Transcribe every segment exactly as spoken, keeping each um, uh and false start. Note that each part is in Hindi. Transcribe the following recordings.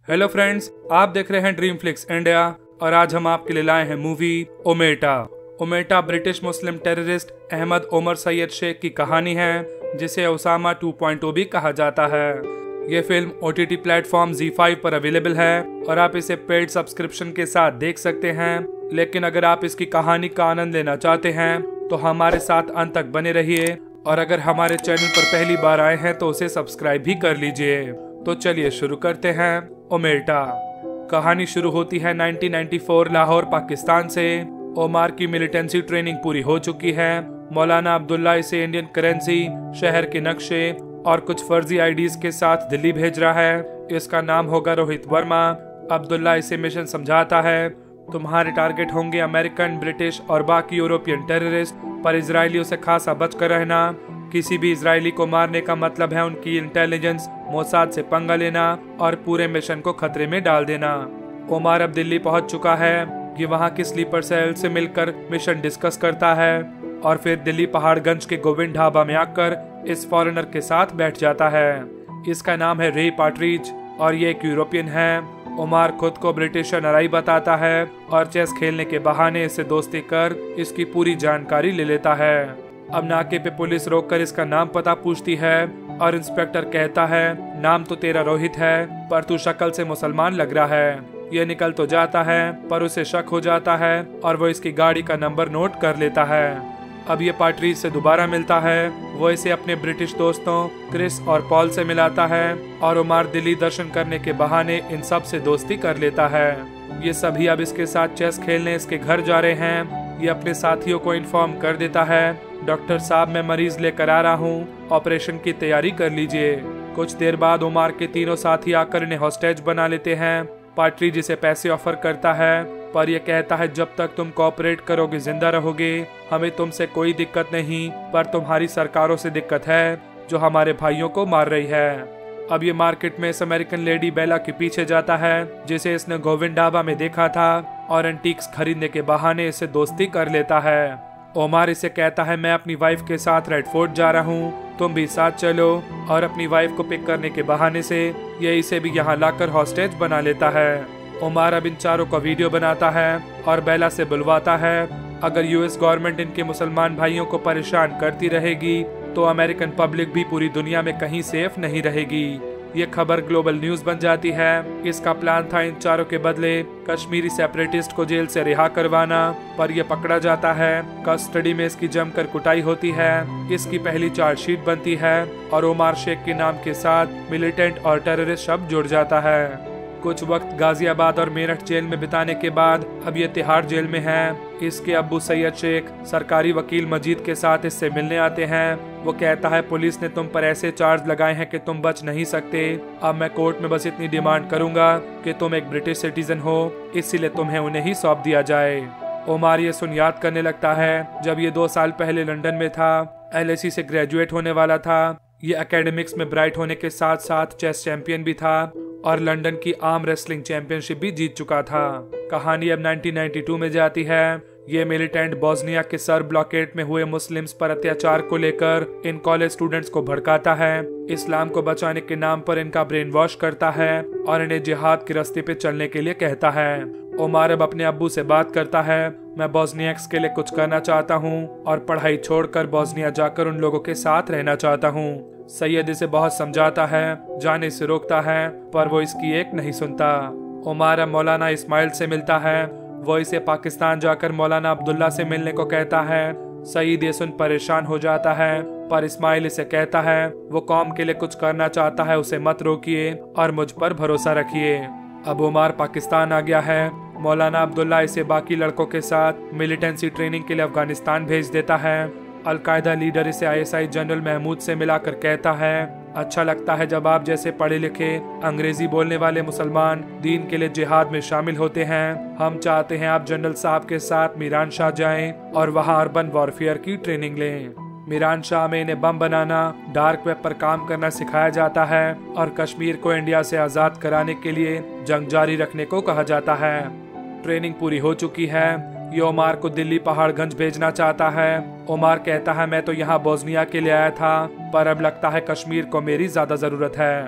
हेलो फ्रेंड्स, आप देख रहे हैं ड्रीम फ्लिक्स इंडिया और आज हम आपके लिए लाए हैं movie Omerta. Omerta British Muslim terrorist Ahmed Omar Saeed Sheikh की कहानी है, जिसे ओसामा टू पॉइंट ओ भी कहा जाता है। ये film OTT platform Zee five पर अवेलेबल है और आप इसे पेड सब्सक्रिप्शन के साथ देख सकते हैं। लेकिन अगर आप इसकी कहानी का आनंद लेना चाहते हैं तो हमारे साथ अंत तक बने रहिए, और अगर हमारे चैनल पर पहली बार आए हैं तो उसे सब्सक्राइब भी कर लीजिए। तो चलिए शुरू करते हैं ओमेटा। कहानी शुरू होती है nineteen ninety four Lahore Pakistan से। ओमार की मिलिटेंसी ट्रेनिंग पूरी हो चुकी है। मौलाना अब्दुल्ला इसे इंडियन करेंसी, शहर के नक्शे और कुछ फर्जी आईडीज के साथ दिल्ली भेज रहा है। इसका नाम होगा रोहित वर्मा। अब्दुल्ला इसे मिशन समझाता है, तुम्हारे टारगेट होंगे अमेरिकन, ब्रिटिश और बाकी यूरोपियन टेररिस्ट, पर इजरायलियों से खासा बचकर रहना। किसी भी इजरायली को मारने का मतलब है उनकी इंटेलिजेंस मोसाद से पंगा लेना और पूरे मिशन को खतरे में डाल देना। ओमार अब दिल्ली पहुंच चुका है। ये वहां की स्लीपर सेल से मिलकर मिशन डिस्कस करता है और फिर दिल्ली पहाड़गंज के गोविंद ढाबा में आकर इस फॉरेनर के साथ बैठ जाता है। इसका नाम है रे पार्ट्रीज और ये एक यूरोपियन है। ओमार खुद को ब्रिटिश एनआरआई बताता है और चेस खेलने के बहाने इससे दोस्ती कर इसकी पूरी जानकारी ले लेता है। अब नाके पे पुलिस रोककर इसका नाम पता पूछती है और इंस्पेक्टर कहता है, नाम तो तेरा रोहित है पर तू शक्ल से मुसलमान लग रहा है। यह निकल तो जाता है पर उसे शक हो जाता है और वो इसकी गाड़ी का नंबर नोट कर लेता है। अब ये पार्ट्रीज से दोबारा मिलता है। वो इसे अपने ब्रिटिश दोस्तों क्रिस और पॉल से मिलाता है और उमार दिल्ली दर्शन करने के बहाने इन सब से दोस्ती कर लेता है। ये सभी अब इसके साथ चेस खेलने इसके घर जा रहे हैं। ये अपने साथियों को इन्फॉर्म कर देता है, डॉक्टर साहब मैं मरीज लेकर आ रहा हूँ, ऑपरेशन की तैयारी कर लीजिए। कुछ देर बाद उमार के तीनों साथी आकर इन्हें हॉस्टेज बना लेते हैं। पार्ट्रीज जिसे पैसे ऑफर करता है पर यह कहता है जब तक तुम कोऑपरेट करोगे जिंदा रहोगे, हमें तुमसे कोई दिक्कत नहीं, पर तुम्हारी सरकारों से दिक्कत है जो हमारे भाइयों को मार रही है। अब ये मार्केट में इस अमेरिकन लेडी बेला के पीछे जाता है जिसे इसने गोविंद ढाबा में देखा था और एंटीक्स खरीदने के बहाने इसे दोस्ती कर लेता है। ओमार इसे कहता है मैं अपनी वाइफ के साथ रेड फोर्ट जा रहा हूँ, तुम भी साथ चलो, और अपनी वाइफ को पिक करने के बहाने से ये इसे भी यहाँ लाकर हॉस्टेज बना लेता है। ओमार अब इन चारों का वीडियो बनाता है और बेला से बुलवाता है, अगर यूएस गवर्नमेंट इनके मुसलमान भाइयों को परेशान करती रहेगी तो अमेरिकन पब्लिक भी पूरी दुनिया में कहीं सेफ नहीं रहेगी। ये खबर ग्लोबल न्यूज बन जाती है। इसका प्लान था इन चारों के बदले कश्मीरी सेपरेटिस्ट को जेल से रिहा करवाना, पर यह पकड़ा जाता है। कस्टडी में इसकी जमकर कुटाई होती है। इसकी पहली चार्जशीट बनती है और ओमार शेख के नाम के साथ मिलिटेंट और टेररिस्ट शब्द जुड़ जाता है। कुछ वक्त गाजियाबाद और मेरठ जेल में बिताने के बाद अब ये तिहाड़ जेल में है। इसके अब्बू सैयद शेख सरकारी वकील मजीद के साथ इससे मिलने आते हैं। वो कहता है पुलिस ने तुम पर ऐसे चार्ज लगाए हैं कि तुम बच नहीं सकते। अब मैं कोर्ट में बस इतनी डिमांड करूंगा कि तुम एक ब्रिटिश सिटीजन हो, इसीलिए तुम्हें उन्हें ही सौंप दिया जाए। ओमार ये सुन याद करने लगता है जब ये दो साल पहले लंदन में था, एलएसी से ग्रेजुएट होने वाला था। ये एकेडमिक्स में ब्राइट होने के साथ साथ चेस चैंपियन भी था और लंदन की आर्म रेसलिंग चैंपियनशिप भी जीत चुका था। कहानी अब नाइनटीन नाइंटी टू में जाती है। ये मिलिटेंट बोस्निया के सर ब्लॉकेट में हुए मुस्लिम्स पर अत्याचार को लेकर इन कॉलेज स्टूडेंट्स को भड़काता है। इस्लाम को बचाने के नाम पर इनका ब्रेन वॉश करता है और इन्हें जिहाद के रास्ते पे चलने के लिए कहता है। ओमार अब अपने अब्बू से बात करता है, मैं बोस्नियक्स के लिए कुछ करना चाहता हूँ और पढ़ाई छोड़कर बोस्निया जाकर उन लोगों के साथ रहना चाहता हूँ। सैयद इसे बहुत समझाता है, जाने से रोकता है, पर वो इसकी एक नहीं सुनता। ओमार अब मौलाना इस्माइल से मिलता है। वो इसे पाकिस्तान जाकर मौलाना अब्दुल्ला से मिलने को कहता है। सईद ये सुन परेशान हो जाता है, पर इस्माइल इसे कहता है वो कौम के लिए कुछ करना चाहता है, उसे मत रोकिए और मुझ पर भरोसा रखिए। अब ओमार पाकिस्तान आ गया है। मौलाना अब्दुल्ला इसे बाकी लड़कों के साथ मिलिटेंसी ट्रेनिंग के लिए अफगानिस्तान भेज देता है। अलकायदा लीडर इसे आईएसआई जनरल महमूद से मिलाकर कहता है, अच्छा लगता है जब आप जैसे पढ़े लिखे अंग्रेजी बोलने वाले मुसलमान दीन के लिए जिहाद में शामिल होते हैं। हम चाहते हैं आप जनरल साहब के साथ मीरान शाह जाएं और वहां अर्बन वॉरफेयर की ट्रेनिंग लें। मीरान शाह में इन्हें बम बनाना, डार्क वेब पर काम करना सिखाया जाता है और कश्मीर को इंडिया से आजाद कराने के लिए जंग जारी रखने को कहा जाता है। ट्रेनिंग पूरी हो चुकी है। ये ओमार को दिल्ली पहाड़गंज भेजना चाहता है। ओमार कहता है मैं तो यहाँ बोस्निया के लिए आया था, पर अब लगता है कश्मीर को मेरी ज्यादा जरूरत है।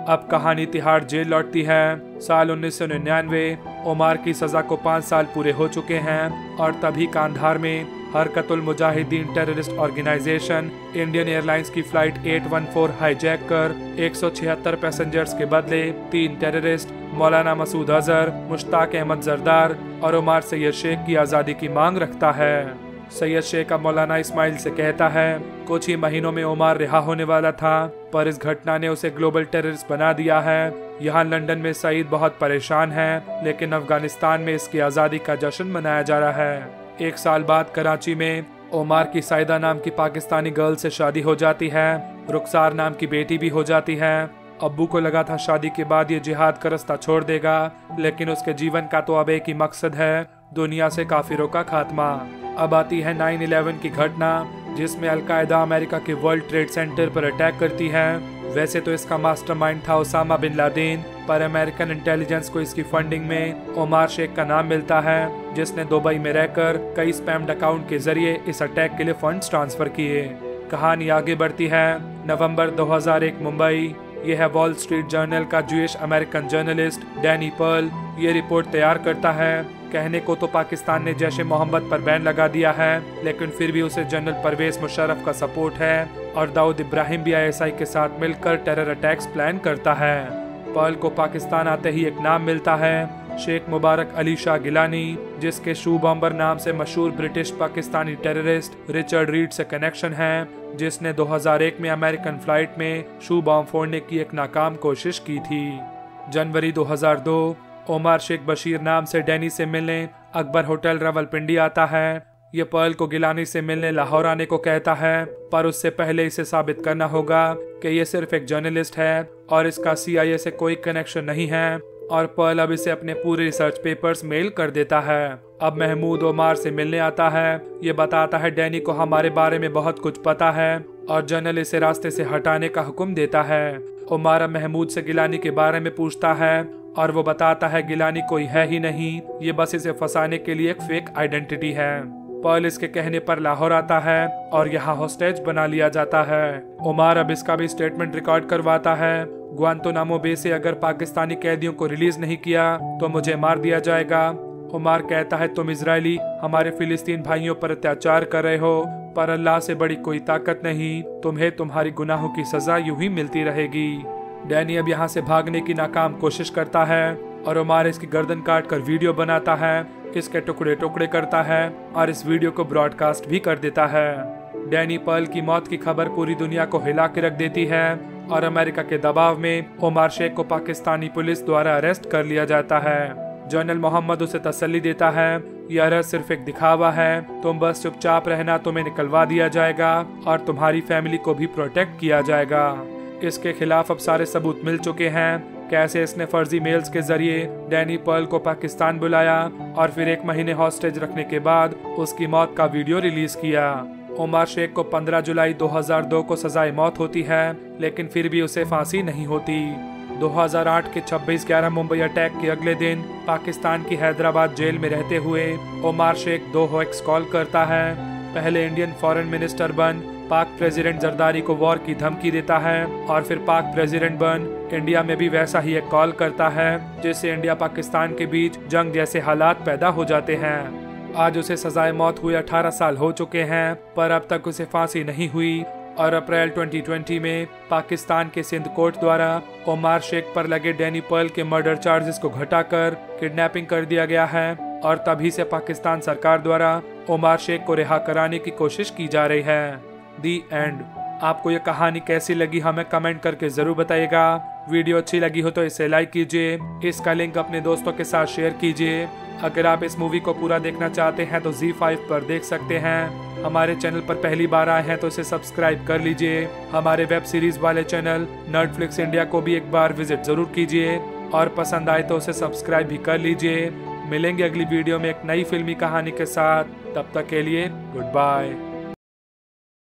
अब कहानी तिहाड़ जेल लौटती है। साल उन्नीस सौ निन्यानवे ओमार की सजा को पाँच साल पूरे हो चुके हैं और तभी कांधार में Harkatul Mujahideen terrorist organisation Indian Airlines की फ्लाइट आठ सौ चौदह हाईजैक कर एक सौ छिहत्तर पैसेंजर्स के बदले तीन टेररिस्ट मौलाना मसूद अजहर, मुश्ताक अहमद जरदार और उमर सैयद शेख की आज़ादी की मांग रखता है। सैयद शेख अब मौलाना इस्माइल से कहता है कुछ ही महीनों में उमर रिहा होने वाला था, पर इस घटना ने उसे ग्लोबल टेररिस्ट बना दिया है। यहाँ लंदन में सईद बहुत परेशान है, लेकिन अफगानिस्तान में इसकी आज़ादी का जश्न मनाया जा रहा है। एक साल बाद कराची में ओमार की साइदा नाम की पाकिस्तानी गर्ल से शादी हो जाती है। रुखसार नाम की बेटी भी हो जाती है। अब्बू को लगा था शादी के बाद ये जिहाद का रास्ता छोड़ देगा, लेकिन उसके जीवन का तो अब एक ही मकसद है, दुनिया से काफिरों का खात्मा। अब आती है नाइन इलेवन की घटना, जिसमें अलकायदा अमेरिका के वर्ल्ड ट्रेड सेंटर पर अटैक करती है। वैसे तो इसका मास्टरमाइंड था उसामा बिन लादेन, पर अमेरिकन इंटेलिजेंस को इसकी फंडिंग में ओमार शेख का नाम मिलता है, जिसने दुबई में रहकर कई स्पैम्ड अकाउंट के जरिए इस अटैक के लिए फंड्स ट्रांसफर किए। कहानी आगे बढ़ती है। नवंबर दो हज़ार एक मुंबई। यह है वॉल स्ट्रीट जर्नल का Jewish American journalist Danny Pearl. ये रिपोर्ट तैयार करता है। कहने को तो पाकिस्तान ने जैश ए मोहम्मद पर बैन लगा दिया है, लेकिन फिर भी उसे जनरल परवेज मुशर्रफ का सपोर्ट है और दाऊद इब्राहिम भी आई एस आई के साथ मिलकर टेरर अटैक्स प्लान करता है। पर्ल को पाकिस्तान आते ही एक नाम मिलता है, शेख मुबारक अली शाह गिलानी, जिसके शू बॉम्बर नाम से मशहूर British Pakistani terrorist Richard Reid से कनेक्शन है, जिसने दो हज़ार एक में अमेरिकन फ्लाइट में शू बॉम्ब फोड़ने की एक नाकाम कोशिश की थी। जनवरी दो हज़ार दो ओमार शेख बशीर नाम से डैनी से मिलने अकबर होटल रावलपिंडी आता है। ये पर्ल को गिलानी से मिलने लाहौर आने को कहता है, पर उससे पहले इसे साबित करना होगा कि ये सिर्फ एक जर्नलिस्ट है और इसका सी आई ए से कोई कनेक्शन नहीं है। और पर्ल अब इसे अपने पूरे रिसर्च पेपर्स मेल कर देता है। अब महमूद ओमार से मिलने आता है। ये बताता है डैनी को हमारे बारे में बहुत कुछ पता है और जनरल इसे रास्ते से हटाने का हुक्म देता है। ओमार अब महमूद से गिलानी के बारे में पूछता है और वो बताता है गिलानी कोई है ही नहीं, ये बस इसे फंसाने के लिए एक फेक आइडेंटिटी है। पर्ल इसके कहने पर लाहौर आता है और यहाँ होस्टेज बना लिया जाता है। ओमार अब इसका भी स्टेटमेंट रिकॉर्ड करवाता है। गुआंतानामो बे से अगर पाकिस्तानी कैदियों को रिलीज नहीं किया तो मुझे मार दिया जाएगा। ओमार कहता है तुम इजरायली हमारे फिलिस्तीन भाइयों पर अत्याचार कर रहे हो, पर अल्लाह से बड़ी कोई ताकत नहीं, तुम्हें तुम्हारी गुनाहों की सजा यूं ही मिलती रहेगी। डैनी अब यहाँ से भागने की नाकाम कोशिश करता है और ओमार इसकी गर्दन काट कर वीडियो बनाता है, इसके टुकड़े टुकड़े करता है और इस वीडियो को ब्रॉडकास्ट भी कर देता है। डैनी पर्ल की मौत की खबर पूरी दुनिया को हिला के रख देती है और अमेरिका के दबाव में ओमार शेख को पाकिस्तानी पुलिस द्वारा अरेस्ट कर लिया जाता है। जनरल मोहम्मद उसे तसल्ली देता है, यह अरेस्ट सिर्फ एक दिखावा है, तुम बस चुपचाप रहना, तुम्हें निकलवा दिया जाएगा और तुम्हारी फैमिली को भी प्रोटेक्ट किया जाएगा। इसके खिलाफ अब सारे सबूत मिल चुके हैं, कैसे इसने फर्जी मेल्स के जरिए डैनी पर्ल को पाकिस्तान बुलाया और फिर एक महीने हॉस्टेज रखने के बाद उसकी मौत का वीडियो रिलीज किया। ओमार शेख को पंद्रह जुलाई दो हज़ार दो को सजाए मौत होती है, लेकिन फिर भी उसे फांसी नहीं होती। दो हज़ार आठ के छब्बीस ग्यारह मुंबई अटैक के अगले दिन पाकिस्तान की हैदराबाद जेल में रहते हुए ओमार शेख दो होएक्स कॉल करता है। पहले इंडियन फॉरेन मिनिस्टर बन पाक प्रेसिडेंट जरदारी को वॉर की धमकी देता है और फिर पाक प्रेसिडेंट बन इंडिया में भी वैसा ही एक कॉल करता है, जिससे इंडिया पाकिस्तान के बीच जंग जैसे हालात पैदा हो जाते हैं। आज उसे सजाए मौत हुए अठारह साल हो चुके हैं, पर अब तक उसे फांसी नहीं हुई और अप्रैल दो हज़ार बीस में पाकिस्तान के सिंध कोर्ट द्वारा ओमार शेख पर लगे डैनी पर्ल के मर्डर चार्जेस को घटाकर किडनैपिंग कर दिया गया है और तभी से पाकिस्तान सरकार द्वारा ओमार शेख को रिहा कराने की कोशिश की जा रही है। The end. आपको ये कहानी कैसी लगी हमें कमेंट करके जरूर बताइएगा। वीडियो अच्छी लगी हो तो इसे लाइक कीजिए, इसका लिंक अपने दोस्तों के साथ शेयर कीजिए। अगर आप इस मूवी को पूरा देखना चाहते हैं तो ज़ी फाइव पर देख सकते हैं। हमारे चैनल पर पहली बार आए हैं तो इसे सब्सक्राइब कर लीजिए। हमारे वेब सीरीज वाले चैनल नर्डफ्लिक्स इंडिया को भी एक बार विजिट जरूर कीजिए और पसंद आए तो उसे सब्सक्राइब भी कर लीजिए। मिलेंगे अगली वीडियो में एक नई फिल्मी कहानी के साथ, तब तक के लिए गुड बाय।